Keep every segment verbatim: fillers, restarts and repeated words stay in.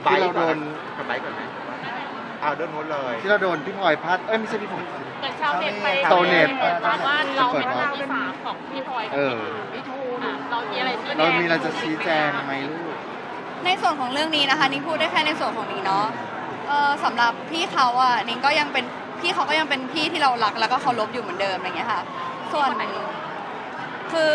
ที่เราโดนกับไบก่อนไหมเอาโดนหมดเลยที่เราโดนพี่พลอยพัดเอ้ยไม่ใช่พี่พลอยแต่ชาวเน็ตไปชาวเน็ตว่าเราเป็นคนที่สามของพี่พลอยเออพี่ทูนเรามีอะไรชี้แจงเรามีอะไรจะชี้แจงไหมลูกในส่วนของเรื่องนี้นะคะนิ้งพูดได้แค่ในส่วนของนิ้งเนาะเออสำหรับพี่เขาอ่ะนิ้งก็ยังเป็นพี่เขาก็ยังเป็นพี่ที่เรารักแล้วก็เคารพอยู่เหมือนเดิมอะไรเงี้ยค่ะส่วนคือ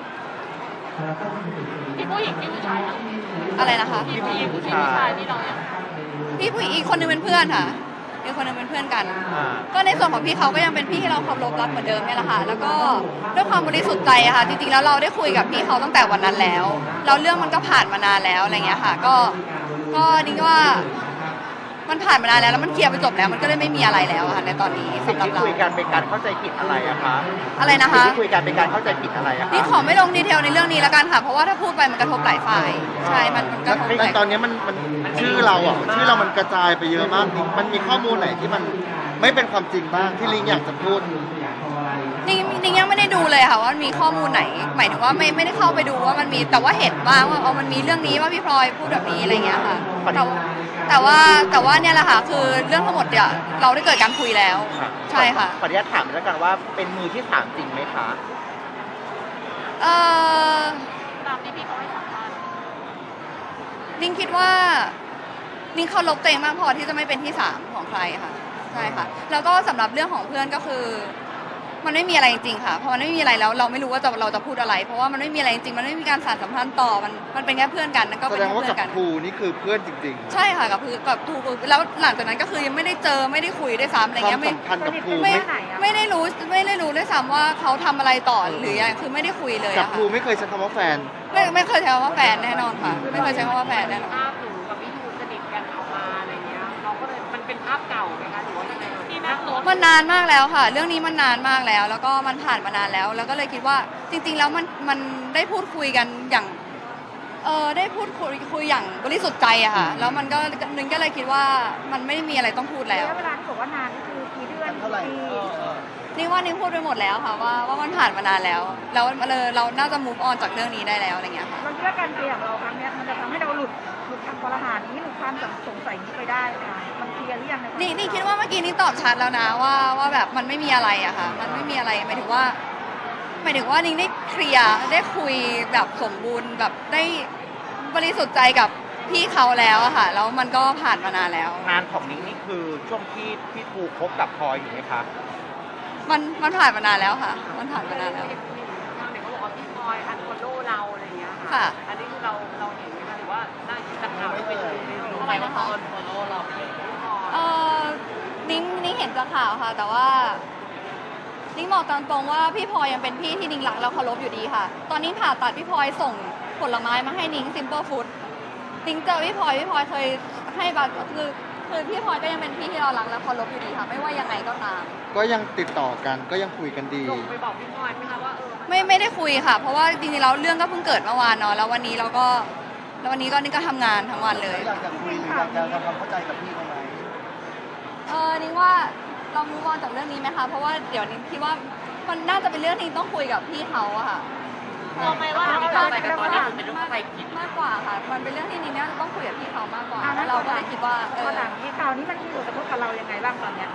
พี่ผู้หญิงพี่ผู้ชายอะอะไรนะคะพี่ผู้หญิงพี่ผู้ชายที่เรายังพี่ผู้หญิงอีกคนนึงเป็นเพื่อนค่ะอีกคนนึงเป็นเพื่อนกันก็ในส่วนของพี่เขาก็ยังเป็นพี่ที่เราเคารพรักเหมือนเดิมเนี่ยแหละค่ะแล้วก็ด้วยความบริสุทธิ์ใจอะค่ะจริงๆแล้วเราได้คุยกับพี่เขาตั้งแต่วันนั้นแล้วเราเรื่องมันก็ผ่านมานานแล้วอะไรเงี้ยค่ะก็ก็นิ้งว่ามันผ่านมานานแล้วแล้วมันเคลียร์ไปจบแล้วมันก็เลยไม่มีอะไรแล้วค่ะในตอนนี้สำหรับเราคุยกันเป็นการเข้าใจผิดอะไรอะคะอะไรนะคะที่คุยกันเป็นการเข้าใจผิดอะไรอะนี่ขอไม่ลงดีเทลในเรื่องนี้แล้วกันค่ะเพราะว่าถ้าพูดไปมันกระทบหลายฝ่ายใช่มันกระทบหลายตอนนี้มันมันชื่อเราอ่ะชื่อเรามันกระจายไปเยอะมากมันมีข้อมูลไหนที่มันไม่เป็นความจริงบ้างที่ลิงอยากจะพูดนี่นี่ยังไม่ได้ดูเลยค่ะว่ามีข้อมูลไหนหมายถึงว่าไม่ไม่ได้เข้าไปดูว่ามันมีแต่ว่าเห็นบ้างว่าเอามันมีเรื่องนี้ว่าพี่พลอยพูดแบบนี้อะไรเงี้ยค่ะแต่แต่ว่าแต่ว่าเนี่ยแหละค่ะคือเรื่องทั้งหมดเนี่ยเราได้เกิดการคุยแล้วใช่ค่ะขออนุญาตถามแล้วกันว่าเป็นมือที่สามจริงไหมคะเออตามที่พี่เขาให้สัมภาษณ์ลิงคิดว่าลิงเคารพตัวเองมากพอที่จะไม่เป็นที่สามของใครค่ะใช่ค่ะแล้วก็สำหรับเรื่องของเพื่อนก็คือมันไม่มีอะไรจริงๆค่ะเพราะมันไม่มีอะไรแล้วเราไม่รู้ว่าจะเราจะพูดอะไรเพราะว่ามันไม่มีอะไรจริงมันไม่มีการสานสัมพันธ์ต่อมันมันเป็นแค่เพื่อนกันนั่นก็เป็นแสดงว่าเพื่อนกันครูนี่คือเพื่อนจริงๆใช่ค่ะกับคือกับครูแล้วหลังจากนั้นก็คือยังไม่ได้เจอไม่ได้คุยด้วยซ้ำอะไรเงี้ยไม่สัมพันธ์กับครูไม่ไม่ได้รู้ไม่ได้รู้ด้วยซ้ำว่าเขาทำอะไรต่อหรือยังคือไม่ได้คุยเลยกับครูไม่เคยใช้คำว่าแฟนไม่ไม่เคยใช้คำว่าแฟนแน่นอนค่ะไม่เคยใช้คำว่าแฟนแน่นอนภาพหนูกับพี่ทูนสนิทกันออกมาอะไรเงี้ยเราก็เลยมันเป็นภาพเก่าไหมคะหรือว่ายังไงที่นั่งรถมันนานมากแล้วค่ะเรื่องนี้มันนานมากแล้วแล้วก็มันผ่านมานานแล้วแล้วก็เลยคิดว่าจริงๆแล้วมันมันได้พูดคุยกันอย่างเออได้พูดคุยคุยอย่างบริสุทธิ์ใจอะค่ะแล้วมันก็นึงก็เลยคิดว่ามันไม่มีอะไรต้องพูดแล้วเวลาที่บอกว่านานคือกี่เดือนเท่าไหร่นี่ว่านี่พูดไปหมดแล้วค่ะว่าว่ามันผ่านมานานแล้วแล้วเราเราน่าจะ move on จากเรื่องนี้ได้แล้วอะไรเงี้ยค่ะเราเชื่อการเคลียร์ของเราครั้งนี้มันจะทำให้เราหลุดหลุดคำกล่าวหานี้หลุดความสงสัยนี้ไปได้ค่ะมันเคลียร์หรือยังนี่นี่คิดว่าเมื่อกี้นี่ตอบชัดแล้วนะว่าว่าแบบมันไม่มีอะไรอะค่ะมันไม่มีอะไรหมายถึงว่าหมายถึงว่านิ่งได้เคลียร์ได้คุยแบบสมบูรณ์แบบได้บริสุทธิ์ใจกับพี่เขาแล้วอะค่ะแล้วมันก็ผ่านมานานแล้วงานของนิ้งนี่คือช่วงที่พี่ทูคบกับพลอยอยู่ไหมคะมันมันผ่านมานานแล้วค่ะมันผ่านมานานแล้วทางเด็กเขาบอกว่าพี่พลอยอันคอนโดเราอะไรเงี้ยค่ะอันนี้คือเราเราเห็นไหมคะหรือว่าได้จากข่าวที่ไปดูทำไมนะคะอันคอนโดเราเออนิ้งนิ้งเห็นจากข่าวค่ะแต่ว่านิ้งบอกตามตรงว่าพี่พลอยยังเป็นพี่ที่นิ้งรักแล้วเคารพอยู่ดีค่ะตอนนี้ผ่าตัดพี่พลอยส่งผลไม้มาให้นิ้ง Simple Food นิ้งเจอพี่พลอยพี่พลอยเคยให้บัตรคือคือพี่พลอยก็ยังเป็นพี่ที่เรารักและเคารพอยู่ดีค่ะไม่ว่ายังไงก็ตามก็ยังติดต่อกันก็ยังคุยกันดีไปบอกพี่พลอยไหมคะว่าเออไม่ไม่ได้คุยค่ะเพราะว่าจริงๆแล้วเรื่องก็เพิ่งเกิดเมื่อวานเนาะแล้ววันนี้เราก็แล้ววันนี้ก็นี่ก็ทำงานทั้งวันเลยอยากจะคุยหรืออยากจะทำความเข้าใจกับพี่เขาไหมเออนิ้งว่าเรามูฟออนจากเรื่องนี้ไหมคะเพราะว่าเดี๋ยวนิ้งคิดว่ามันน่าจะเป็นเรื่องที่ต้องคุยกับพี่เขาอะค่ะเราไม่ว่าเราเข้าใจกันตอนนี้เป็นเรื่องเข้าใจผิดมากกว่าค่ะมันเป็นเรื่องที่นิ้งน่าจะต้องคุยกับพี่เขามากกว่าแล้วเราก็เลยคิดว่าเออหลังนี้ข่าวนี้มันมีผลกระทบกับเรายังไงบ้างตอนเนี้ย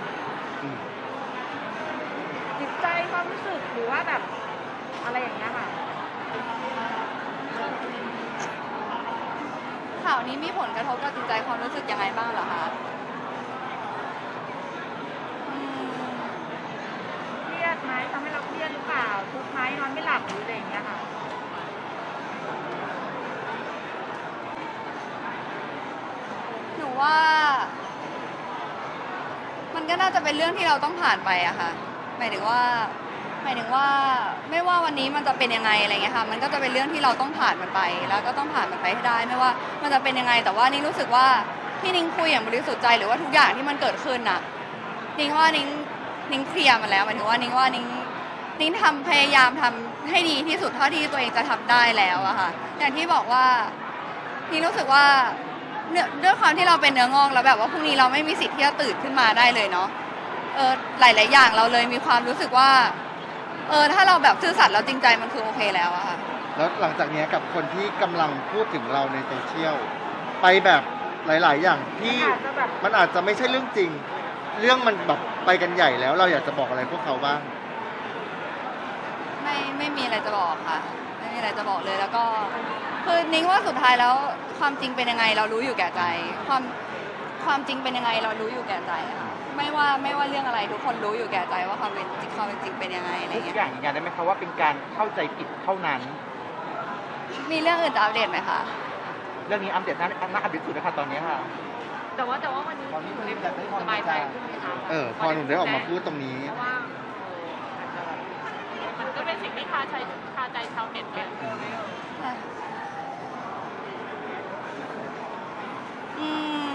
จิตใจความรู้สึกหรือว่าแบบอะไรอย่างเงี้ยค่ะข่าวนี้มีผลกระทบกับจิตใจความรู้สึกยังไงบ้างเหรอคะเครียดไหมทำให้เราเครียดหรือเปล่าทุกข์ไหมนอนไม่หลับหรืออะไรอย่างเงี้ยค่ะหนูว่ามันก็น่าจะเป็นเรื่องที่เราต้องผ่านไปอะค่ะหมายถึงว่าหมายถึงว่าไม่ว่าวันนี้มันจะเป็นยังไงอะไรเงี้ยค่ะมันก็จะเป็นเรื่องที่เราต้องผ่านมันไปแล้วก็ต้องผ่านมันไปให้ได้ไม่ว่ามันจะเป็นยังไงแต่ว่านิ้งรู้สึกว่าที่นิ้งคุยอย่างบริสุทธิ์ใจหรือว่าทุกอย่างที่มันเกิดขึ้นน่ะนิ้งว่านิ้งนิ้งเคลียร์มันแล้วหมายถึงว่านิ้งว่านิ้งนิ้งทำพยายามทำให้ดีที่สุดเท่าที่ตัวเองจะทำได้แล้วอะค่ะอย่างที่บอกว่านิ้งรู้สึกว่าด้วยความที่เราเป็นเนื้องอกแล้วแบบว่าพรุ่งนี้เราไม่มีสิทธิ์ที่จะตื่นขึ้นมาได้เลยเนาะเออหลายๆอย่างเราเลยมีความรู้สึกว่าเออถ้าเราแบบซื่อสัตย์แล้วจริงใจมันคือโอเคแล้วอะค่ะแล้วหลังจากนี้กับคนที่กำลังพูดถึงเราในโซเชียลไปแบบหลาย ๆ อย่างที่มันอาจจะไม่ใช่เรื่องจริง เรื่องมันแบบไปกันใหญ่แล้วเราอยากจะบอกอะไรพวกเขาบ้างไม่ไม่มีอะไรจะบอกค่ะ ไม่มีอะไรจะบอกเลยแล้วก็คือนิ้งว่าสุดท้ายแล้วความจริงเป็นยังไงเรารู้อยู่แก่ใจ ความความจริงเป็นยังไงเรารู้อยู่แก่ใจค่ะไม่ว่าไม่ว่าเรื่องอะไรทุกคนรู้อยู่แก่ใจว่าความเป็นจริงความเป็นจริงเป็นยังไงอะไรทุกเงี้ยอย่างยืนยันได้ไหมคะว่าเป็นการเข้าใจผิดเท่านั้นมีเรื่องอื่นจะอัปเดตไหมคะเรื่องนี้อัปเดตน่าน่าอัปเดตสุดนะคะตอนนี้ค่ะแต่ว่าแต่ว่าวันนี้คุณได้สบายใจขึ้นไหมคะเออพอหนูได้ออกมาพูดตรงนี้เพราะว่ามันก็เป็นสิ่งที่คาใจคาใจชาวเน็ตเลยอืม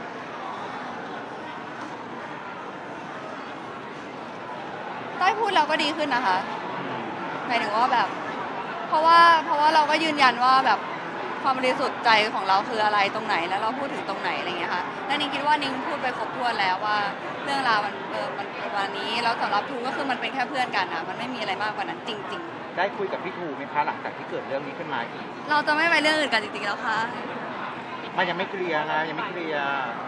ได้พูดเราก็ดีขึ้นนะคะหมายถึงว่าแบบ เพราะว่าเพราะว่าเราก็ยืนยันว่าแบบความบริสุทธิ์ใจของเราคืออะไรตรงไหนแล้วเราพูดถึงตรงไหนอะไรเงี้ยค่ะและนิ้งคิดว่านิ้งพูดไปครบถ้วนแล้วว่าเรื่องราวมันเออมันเป็นวันนี้แล้วสำหรับทูก็คือมันเป็นแค่เพื่อนกันอ่ะมันไม่มีอะไรมากกว่านั้นจริงได้คุยกับพี่ทูไหมคะหลังจากที่เกิดเรื่องนี้ขึ้นมาอีกๆ เราจะไม่ไปเรื่องอื่นกันจริงๆแล้วค่ะมันยังไม่เคลียร์นะยังไม่เคลียร์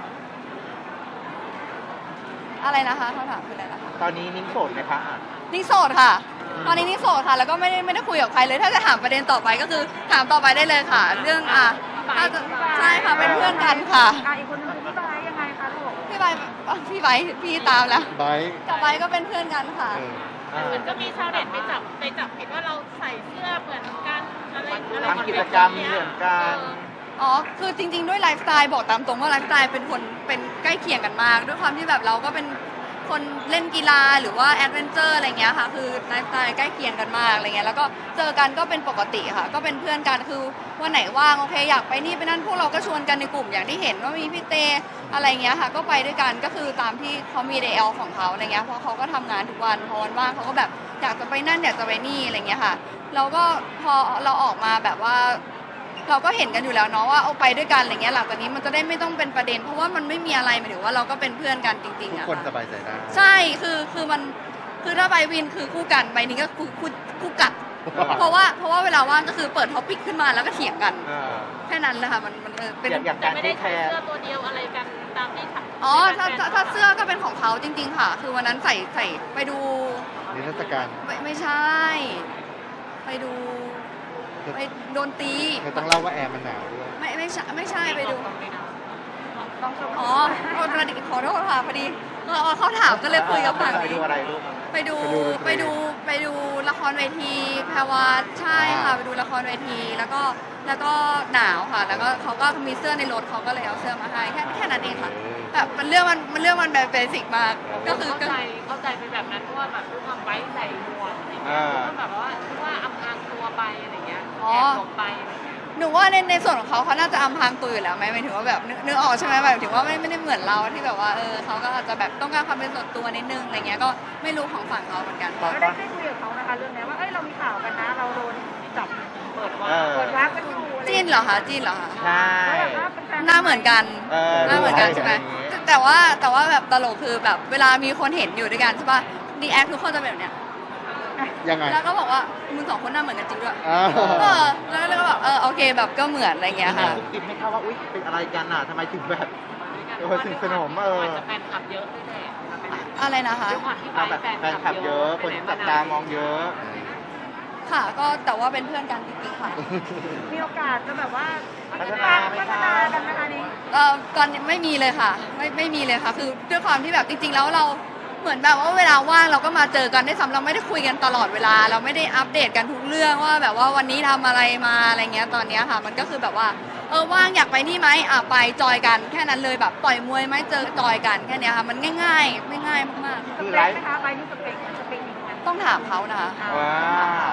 อะไรนะคะคำถามคืออะไรนะคะตอนนี้นิ้งโสดไหมคะนิ้งโสดค่ะ ตอนนี้นิ้งโสดค่ะ แล้วก็ไม่ได้ไม่ได้คุยกับใครเลย ถ้าจะถามประเด็นต่อไปก็คือถามต่อไปได้เลยค่ะ เรื่องอ่ะถ้าจะใช่ค่ะ เป็นเพื่อนกันค่ะอ่ะอีกคนนึงคือพี่ไบร์ทยังไงคะลูกพี่ใบอ่ะพี่ใบพี่ตามแล้วไบร์ทกับใบก็เป็นเพื่อนกันค่ะเอออ่ามันก็มีชาวเน็ตไปจับไปจับผิดว่าเราใส่เสื้อเหมือนกันอะไรอะไรทำกิจกรรมเหมือนกันอ๋อ คือจริงๆ ด้วยไลฟ์สไตล์บอกตามตรงว่าไลฟ์สไตล์เป็นคนเป็นใกล้เคียงกันมาก ด้วยความที่แบบเราก็เป็นคนเล่นกีฬาหรือว่าแอดเวนเจอร์อะไรเงี้ยค่ะ คือไลฟ์สไตล์ใกล้เคียงกันมากอะไรเงี้ย แล้วก็เจอกันก็เป็นปกติค่ะ ก็เป็นเพื่อนกัน คือวันไหนว่างโอเคอยากไปนี่ไปนั่นพวกเราก็ชวนกันในกลุ่มอย่างที่เห็นว่ามีพี่เตอะไรเงี้ยค่ะ ก็ไปด้วยกัน ก็คือตามที่เขามี ดี แอล ของเขาอะไรเงี้ย เพราะเขาก็ทำงานทุกวัน พอวันว่างเขาก็แบบอยากจะไปนั่นอยากจะไปนี่อะไรเงี้ยค่ะ เราก็พอเราออกมาแบบว่า เราก็เห็นกันอยู่แล้วเนาะว่าเอาไปด้วยกันอะไรเงี้ยหลังจากนี้มันจะได้ไม่ต้องเป็นประเด็น เพราะว่ามันไม่มีอะไรหมายถึงว่าเราก็เป็นเพื่อนกันจริงทุๆกอะคนสค่ะบายใจได้ใช่คือคือมันคือถ้าใบวินคือคู่กันใบนี้ก็คู่คู่คู่กัด เพราะว่าเพราะว่าเวลาว่างก็คือเปิดท็อปิกขึ้นมาแล้วก็เถียงกันอ่าแค่นั้นเลยค่ะมันมันเออเป็นอย่างอย่างแต่การไม่เทได้คแคใส่ร์เสื้อตัวเดียวอะไรกันตามที่อ๋อถ้าถ้าถ้าเสื้อก็เป็นของเขาจริง ๆ ค่ะ คือวันนั้นใส่ใส่ไปดูนิทรรศการไม่ไม่ใช่ ไปดูไปโดนตีเธอต้องเล่าว่าแอร์มันหนาวด้วยไม่ไม่ใช่ไม่ใช่ไปดู อ๋อขอโทษขอโทษค่ะพอดีเออเขาถามก็เลยคุยกับฝั่งไปดูนี้อะไรลูกไปดูไปดูไปดูละครเวทีแพรวาใช่ค่ะไปดูละครเวทีแล้วก็แล้วก็หนาวค่ะ แล้วก็เขาก็มีเสื้อในรถเขาก็เลยเอาเสื้อมาให้แค่แค่นั้นเองค่ะแบบมันเรื่องมันมันเรื่องมันแบบเบสิกมากก็คือเข้าใจเข้าใจไปแบบนั้นเพราะว่าแบบด้วยความไว้ใส่หมวกอะไรเงี้ยก็แบบว่าว่าอำพรางตัวไปอะไรเงี้ยแอบหลบไปหนูว่าในในส่วนของเขาเขาน่าจะอำพรางตัวอยู่แล้วไหมหมายถึงว่าแบบนึกนึกออกใช่ไหมแบบถึงว่าไม่ไม่ได้เหมือนเราที่แบบว่าเออเขาก็อาจจะแบบต้องการความเป็นส่วนตัวนิดนึงอะไรเงี้ยก็ไม่รู้ของฝั่งเขาเหมือนกันตอนก็ตได้อนได้คุยกับเขานะคะเรื่องนี้ว่าเอ้ยเรามีข่าวกันนะเราโดนจับเปิดว่าเออเปิดรักกันอยู่อะไรจีนเหรอคะจีนเหรอคะใช่แล้วแบบว่าเป็นแฟนหน้าเหมือนกันเออหน้าเหมือนกันใช่ไหมดูอะไรอย่างงี้แต่แต่ว่าแต่ว่าแบบตลกคือแบบเวลามีคนเห็นอยู่ด้วยกันใช่ป่ะดีแอคทุกคนจะเป็นแบบเนี้ยยังไงแล้วก็บอกว่ามึงสองคนหน้าเหมือนกันจริงด้วยอ้าวเออแล้วแล้วก็แบบเออโอเคแบบก็เหมือนอะไรเงี้ยค่ะคุกกิ๊บไม่เข้าว่า อุ๊ย เป็นอะไรกันอ่ะทำไมถึงแบบเออสนิทสนมเออจะแฟนคลับเยอะด้วยแหละอะไรนะคะด้วยความที่เอาแบบแฟนคลับเยอะ คนจับตามองเยอะค่ะก็แต่ว่าเป็นเพื่อนกันจริงๆค่ะมีโอกาสจะแบบว่าพัฒนาไหมพัฒคะนากันนะคะนี่เออตอนนี้ไม่มีเลยค่ะ ไม่ไม่มีเลยค่ะ คือด้วยความที่แบบจริง ๆ แล้วเราเหมือนแบบว่าเวลาว่างเราก็มาเจอกันได้ซ้ำเราไม่ได้คุยกันตลอดเวลา เราไม่ได้อัปเดตกันทุกเรื่องว่าแบบว่าวันนี้ทำอะไรมาอะไรเงี้ยตอนเนี้ยค่ะ มันก็คือแบบว่าเออว่างอยากไปนี่ไหมอ่ะไปจอยกันแค่นั้นเลยแบบต่อยมวยไหมเจอจอยกันแค่เนี้ยค่ะ มันง่ายๆ ไม่ง่ายมากสเปคไหมคะไปนี่สเปคสเปคยังไงๆ ต้องถามเขานะคะว้าว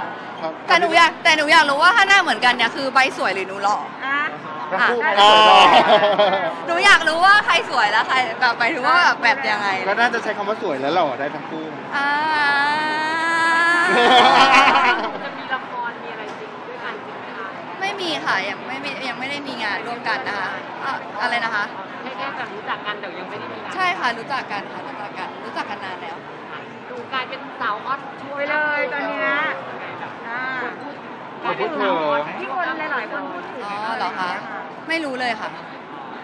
แต่หนูอยากแต่หนูอยากรู้ว่าถ้าหน้าเหมือนกันเนี่ยคือใบสวยหรือหนูหล่ออ่ะทั้งคู่อ่ะใครสวยหล่อหนูอยากรู้ว่าใครสวยแล้วใครแบบหมายถึงว่าแบบแบบยังไงก็น่าจะใช้คำว่าสวยแล้วหล่อได้ทั้งคู่อ่าจะมีละครมีอะไรจริงด้วยกันจริงไหมคะไม่มีค่ะยังไม่ไม่ยังไม่ได้มีงานร่วมกันนะคะอ่ะอะไรนะคะแค่แค่แบบรู้จักกันแต่ยังไม่ได้มีงานใช่ค่ะรู้จักกันค่ะรู้จักกันรู้จักกันนานแล้วดูกลายเป็นสาวออสช่ไปเลยตอนเนี้ยอ่าขอบคุณเธอที่คนหลายๆคนพูดถึงอ๋อเหรอคะไม่รู้เลยค่ะ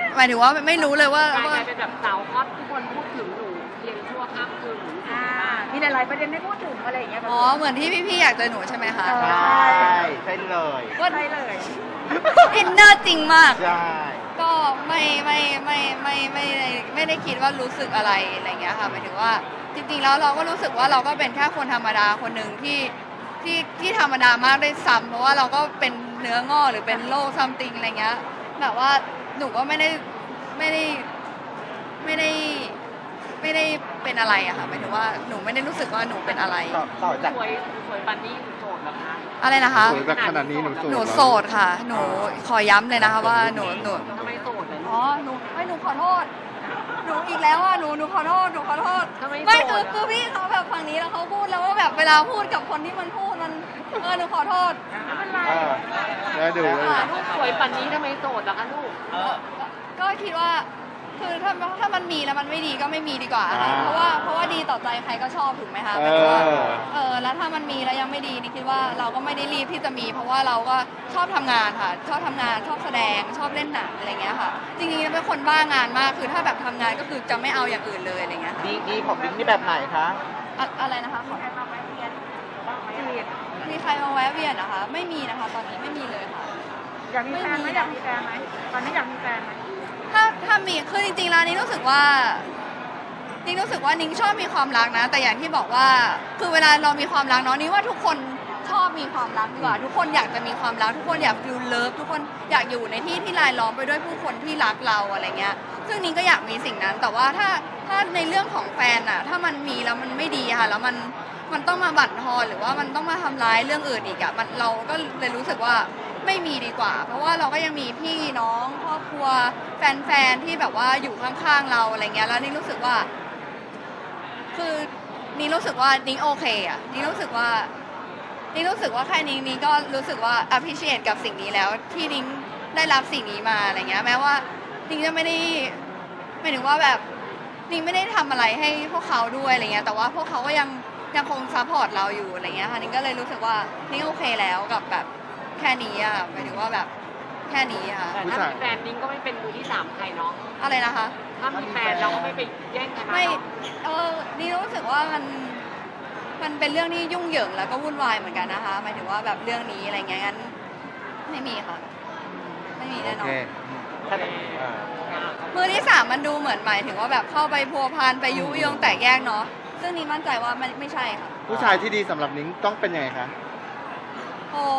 หมายถึงว่าไม่รู้เลยว่ากลายว่าเป็นแบบสาวฮอตทุกคนพูดถึงหนูเพียงชั่วข้ามคืนหนูอ่ามีหลายๆประเด็นให้พูดถึงอะไรอย่างเงี้ยอ๋อเหมือนที่พี่ๆอยากเจอหนูใช่ไหมคะใช่ใช่เลยก็ได้เลยอินเนอร์จริงมากใช่ก็ไม่ไม่ไม่ไม่ไม่ไม่ไม่ได้คิดว่ารู้สึกอะไรอะไรเงี้ยค่ะหมายถึงว่าจริงๆแล้วเราก็รู้สึกว่าเราก็เป็นแค่คนธรรมดาคนหนึ่งที่ที่ที่ธรรมดามากได้วยซ้ำเพราะว่าเราก็เป็นเนื้องอกหรือเป็นโรคซัมติงอะไรเงี้ยแบบว่าหนูก็ไม่ได้ไม่ได้ไม่ได้ไม่ได้เป็นอะไรอะค่ะหมายถึงว่าหนูไม่ได้รู้สึกว่าหนูเป็นอะไรต่อต่อจากสวยสวยปันนี้โสดเหรอคะอะไรนะคะสวยแบบขนาดนี้หนูโสดหนูเรอโสดค่ะ หนูขอย้ำเลยนะคะว่าหนูหนูทำไมโสดเลยอ๋อ หนูไม่หนูขอโทษ หนูอีกแล้วอ่ะ หนู หนูขอโทษ หนูขอโทษทำไมไม่โสคือดคือพี่เขาแบบฝั่งนี้แล้วเขาพูดแล้วว่าแบบเวลาพูดกับคนที่มันพูดมัน เออ หนูขอโทษไม่เป็นไรเออแล้วดูเลยลูกสวยปันนี้ทำไมโสดล่ะคะลูกก็คิดว่า คือถ้าถ้ามันมีแล้วมันไม่ดีก็ไม่มีดีกว่าค่ะอ่าเพราะว่าเพราะว่าดีต่อใจใครก็ชอบถูกไหมคะเอหมายถึงว่าอเออ แล้วถ้ามันมีแล้วยังไม่ดีนี่คิดว่าเราก็ไม่ได้รีบที่จะมี เพราะว่าเราก็ชอบทำงานค่ะ ชอบทำงาน ชอบแสดง ชอบเล่นหนังอะไรเงี้ยค่ะ จริงๆเป็นคนบ้างานมาก คือถ้าแบบทำงานก็คือจะไม่เอาอย่างอื่นเลยอะไรเงี้ยค่ะดีดีของบิ๊กนี่แบบไหนคะอะอะไรนะคะขอใครมาแวะเวียนบ้างไหมจีบมีใครมาแวะเวียนนะคะ ไม่มีนะคะ ตอนนี้ไม่มีเลยค่ะอยากมีแฟนไหมอยากมีแฟนไหมตอนนี้อยากมีแฟนไหมถ้าถ้ามีคือจริงๆแล้วนี่รู้สึกว่านิ้งรู้สึกว่านิ้งชอบมีความรักนะ แต่อย่างที่บอกว่าคือเวลาเรามีความรักเนาะนิ้งว่าทุกคนชอบมีความรักดีกว่า ทุกคนอยากจะมีความรัก ทุกคนอยากฟิลเลิฟทุกคนอยากอยู่ในที่ที่รายล้อมไปด้วยผู้คนที่รักเราอะไรเงี้ย ซึ่งนิ้งก็อยากมีสิ่งนั้น แต่ว่าถ้าถ้าในเรื่องของแฟนอะถ้ามันมีแล้วมันไม่ดีค่ะแล้วมันมันต้องมาบั่นทอนหรือว่ามันต้องมาทำร้ายเรื่องอื่นอีกอะมันเราก็เลยรู้สึกว่าไม่มีดีกว่า เพราะว่าเราก็ยังมีพี่น้องครอบครัวแฟนๆที่แบบว่าอยู่ข้างๆเราอะไรเงี้ยแล้วนี่รู้สึกว่า คือนี่รู้สึกว่านิ้งโอเคอ่ะนี่รู้สึกว่านี่รู้สึกว่าแค่นิ้งนี้ก็รู้สึกว่า appreciate กับสิ่งนี้แล้ว ที่นิ้งได้รับสิ่งนี้มาอะไรเงี้ยแม้ว่านิ้งจะไม่ได้หมายถึงว่าแบบนิ้งไม่ได้ทำอะไรให้พวกเขาด้วยอะไรเงี้ยแต่ว่าพวกเขาก็ยังยังคงซัพพอร์ตเราอยู่อะไรเงี้ยค่ะนิ้งก็เลยรู้สึกว่านิ้งโอเคแล้วกับแบบแค่นี้อ่ะหมายถึงว่าแบบแค่นี้ค่ะแต่ถ้ามีแฟนนิ้งก็ไม่เป็นมือที่สามใครเนาะอะไรนะคะถ้ามีแฟนเราก็ไม่ไปแย่งใครมาไม่เนาะเออนี่รู้สึกว่ามันมันเป็นเรื่องที่ยุ่งเหยิงแล้วก็วุ่นวายเหมือนกันนะคะหมายถึงว่าแบบเรื่องนี้อะไรเงี้ยงั้นไม่มีค่ะ ไม่มีแน่โอนอเคนถ้าเออมือที่สามมันดูเหมือนหมายถึงว่าแบบเข้าไปพัวพันไปยุยงแตกแยกเนาะซึ่งนี่มั่นใจว่ามันไม่ใช่ค่ะผู้ชายที่ดีสำหรับนิ้งต้องเป็นยังไงคะโอ้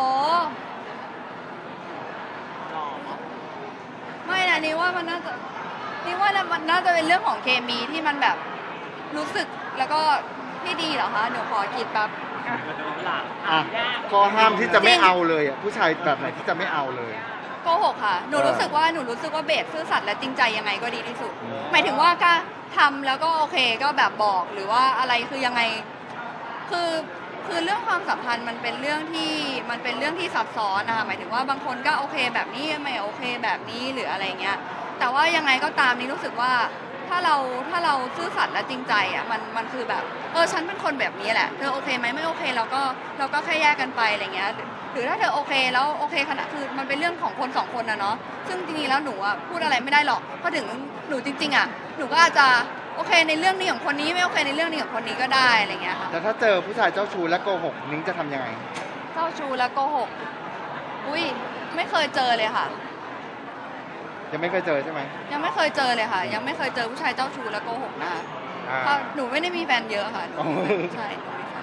ไม่นะนี่ว่ามันน่าจะนี่ว่ามันน่าจะเป็นเรื่องของเคมีที่มันแบบรู้สึกแล้วก็ที่ดีเหรอคะเดี๋ยวขอคิดแบบอ่ะข้อห้ามที่จะไม่เอาเลยอ่ะผู้ชายแบบไหนที่จะไม่เอาเลยโกหกค่ะ หนูเออรู้สึกว่าหนูรู้สึกว่าเบสซื่อสัตย์และจริงใจยังไงก็ดีที่สุดอืมหมายถึงว่าก็ทำแล้วก็โอเคก็แบบบอกหรือว่าอะไรคือยังไง คือคือเรื่องความสัมพันธ์มันเป็นเรื่องที่มันเป็นเรื่องที่ซับซ้อนนะคะหมายถึงว่าบางคนก็โอเคแบบนี้ไม่โอเคแบบนี้หรืออะไรเงี้ย แต่ว่ายังไงก็ตามนี่รู้สึกว่าถ้าเราถ้าเราซื่อสัตย์และจริงใจอ่ะมันมันคือแบบเออฉันเป็นคนแบบนี้แหละเธอโอเคไหมไม่โอเคเราก็เราก็แค่แยกกันไปอะไรเงี้ยหรือหรือถ้าเธอโอเคแล้วโอเคขนาดคือมันเป็นเรื่องของคนสองคนนะเนาะซึ่งจริงๆแล้วหนูอ่ะพูดอะไรไม่ได้หรอกเพราะถึงหนูจริง ๆอ่ะหนูก็อาจจะโอเคในเรื่องนี้ของคนนี้ไม่โอเคในเรื่องนี้ของคนนี้ก็ได้อะไรเงี้ยค่ะแต่ถ้าเจอผู้ชายเจ้าชู้และโกหกนิ้งจะทำยังไงเจ้าชู้และโกหกอุ้ยไม่เคยเจอเลยค่ะยังไม่เคยเจอใช่ไหมยังไม่เคยเจอเลยค่ะ ยังไม่เคยเจอผู้ชายเจ้าชู้และโกหกนะคะอ่าเพราะหนูไม่ได้มีแฟนเยอะค่ะอ๋อใช่หนูมีแฟน